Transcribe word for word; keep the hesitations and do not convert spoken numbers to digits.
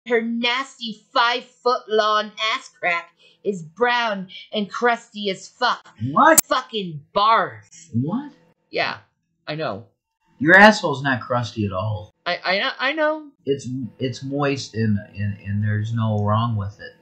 Her nasty five-foot-long ass crack is brown and crusty as fuck. What? Fucking bars. What? Yeah, I know. Your asshole's not crusty at all. I I, I know. It's it's moist and, and and there's no wrong with it.